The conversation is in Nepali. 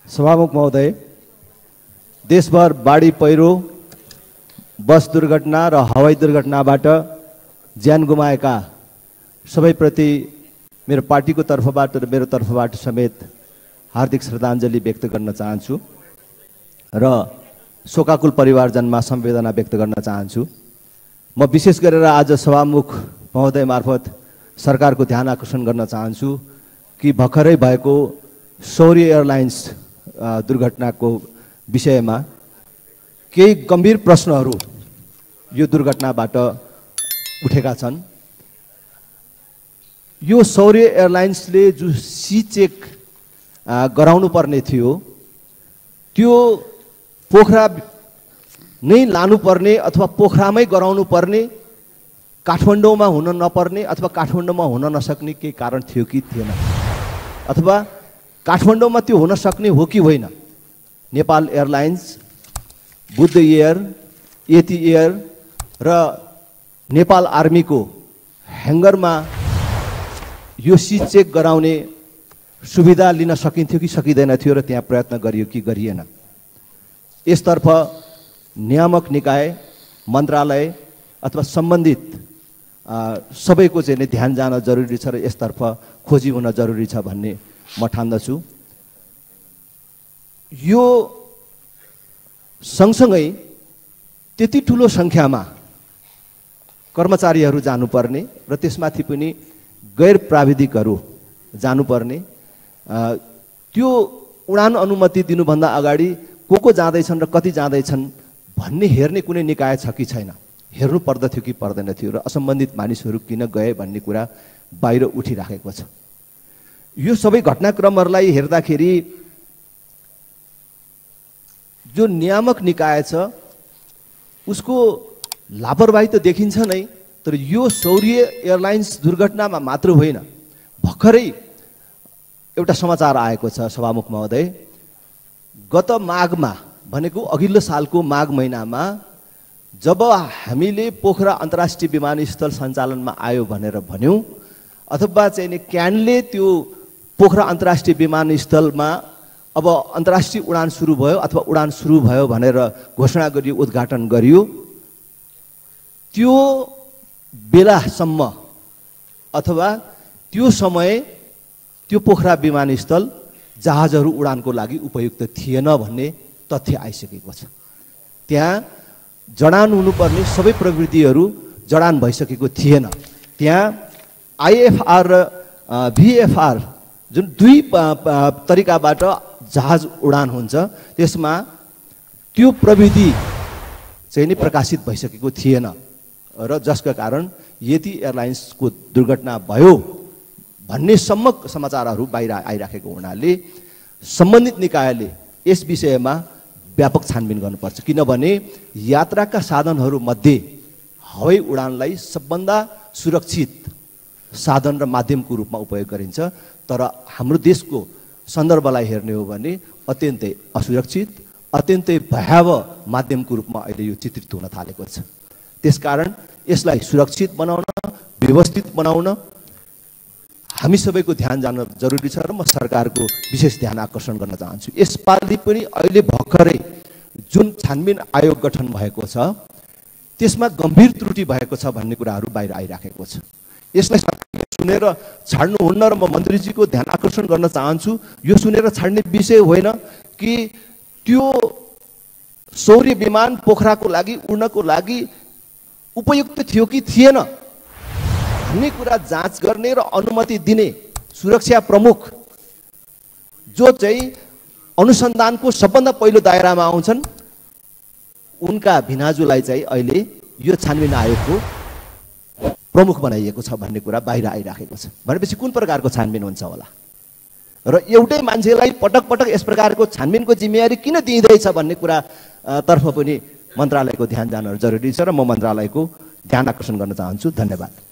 सभामुख महोदय, देशभर बाढी पहिरो, बस दुर्घटना र हवाई दुर्घटनाबाट ज्यान गुमाएका सबैप्रति मेरो पार्टीको तर्फबाट र मेरो तर्फबाट समेत हार्दिक श्रद्धाञ्जली व्यक्त गर्न चाहन्छु र शोकाकुल परिवारजनमा संवेदना व्यक्त गर्न चाहन्छु। म विशेष गरेर आज सभामुख महोदय मार्फत सरकारको ध्यान आकर्षण गर्न चाहन्छु कि भर्खरै भएको शौर्य एयरलाइन्स दुर्घटनाको विषयमा केही गम्भीर प्रश्नहरू यो दुर्घटनाबाट उठेका छन्। यो शौर्य एयरलाइन्सले जो सी चेक गराउनु पर्ने थियो त्यो पोखरा नै लानुपर्ने अथवा पोखरामै गराउनु पर्ने, काठमाडौँमा हुन नपर्ने अथवा काठमाडौँमा हुन नसक्ने केही कारण थियो कि थिएन, अथवा काठमाडौँमा त्यो हुन सक्ने हो कि होइन। Nepal airlines, Buddha air, Yeti air र नेपाल आर्मीको ह्याङ्गरमा यो सी चेक गराउने सुविधा लिन सकिन्थ्यो कि सकिँदैन थियो र त्यहाँ प्रयत्न गरियो कि गरिएन। यसतर्फ नियामक निकाय, मन्त्रालय अथवा सम्बन्धित सबैको चाहिँ ध्यान जान जरुरी छ र यसतर्फ खोजी हुन जरुरी छ भन्ने म ठान्दछु। यो सँगसँगै त्यति ठुलो सङ्ख्यामा कर्मचारीहरू जानुपर्ने र त्यसमाथि पनि गैर प्राविधिकहरू जानुपर्ने, त्यो उडान अनुमति दिनुभन्दा अगाडि को जाँदैछन् र कति जाँदैछन् भन्ने हेर्ने कुनै निकाय छ कि छैन, हेर्नु पर्दथ्यो कि पर्दैन थियो र असम्बन्धित मानिसहरू किन गए भन्ने कुरा बाहिर उठिराखेको छ। यो सबै घटनाक्रमहरूलाई हेर्दाखेरि जो नियामक निकाय छ उसको लापरवाही त देखिन्छ नै, तर यो शौर्य एयरलाइन्स दुर्घटनामा मात्र होइन। भर्खरै एउटा समाचार आएको छ सभामुख महोदय, गत माघमा भनेको अघिल्लो सालको माघ महिनामा जब हामीले पोखरा अन्तर्राष्ट्रिय विमानस्थल सञ्चालनमा आयो भनेर भन्यौँ, अथवा चाहिँ नि क्यानले त्यो पोखरा अन्तर्राष्ट्रिय विमानस्थलमा अब अन्तर्राष्ट्रिय उडान सुरु भयो अथवा उडान सुरु भयो भनेर घोषणा गरियो, उद्घाटन गरियो, त्यो बेलासम्म अथवा त्यो समय त्यो पोखरा विमानस्थल जहाजहरू उडानको लागि उपयुक्त थिएन भन्ने तथ्य आइसकेको छ। त्यहाँ जडान हुनुपर्ने सबै प्रविधिहरू जडान भइसकेको थिएन। त्यहाँ आइएफआर र भिएफआर जुन दुई तरिकाबाट जहाज उडान हुन्छ त्यसमा त्यो प्रविधि चाहिँ नि प्रकाशित भइसकेको थिएन र जसका कारण यति एयरलाइन्सको दुर्घटना भयो भन्ने सम्म समाचारहरू बाहिर आइराखेको हुनाले सम्बन्धित निकायले यस विषयमा व्यापक छानबिन गर्नुपर्छ। किनभने यात्राका साधनहरूमध्ये हवाई उडानलाई सबभन्दा सुरक्षित साधन र माध्यमको रूपमा उपयोग गरिन्छ, तर हाम्रो देशको सन्दर्भलाई हेर्ने हो भने अत्यन्तै असुरक्षित, अत्यन्तै भयावह माध्यमको रूपमा अहिले यो चित्रित हुन थालेको छ। त्यसकारण यसलाई सुरक्षित बनाउन, व्यवस्थित बनाउन हामी सबैको ध्यान जान जरुरी छ र म सरकारको विशेष ध्यान आकर्षण गर्न चाहन्छु। यसपालि पनि अहिले भर्खरै जुन छानबिन आयोग गठन भएको छ त्यसमा गम्भीर त्रुटि भएको छ भन्ने कुराहरू बाहिर आइराखेको छ। यसलाई सुनेर छाड्नुहुन्न र म मन्त्रीजीको ध्यान आकर्षण गर्न चाहन्छु, यो सुनेर छाड्ने विषय होइन कि त्यो शौर्य विमान पोखराको लागि उड्नको लागि उपयुक्त थियो कि थिएन भन्ने कुरा जाँच गर्ने र अनुमति दिने सुरक्षा प्रमुख जो चाहिँ अनुसन्धानको सबभन्दा पहिलो दायरामा आउँछन् उनका भिनाजुलाई चाहिँ अहिले यो छानबिन आयोगको प्रमुख बनाइएको छ भन्ने कुरा बाहिर आइराखेको छ। भनेपछि कुन प्रकारको छानबिन हुन्छ होला र एउटै मान्छेलाई पटक पटक यस प्रकारको छानबिनको जिम्मेवारी किन दिइँदैछ भन्ने कुरा तर्फ पनि मन्त्रालयको ध्यान जान जरुरी छ र म मन्त्रालयको ध्यान आकर्षण गर्न चाहन्छु। धन्यवाद।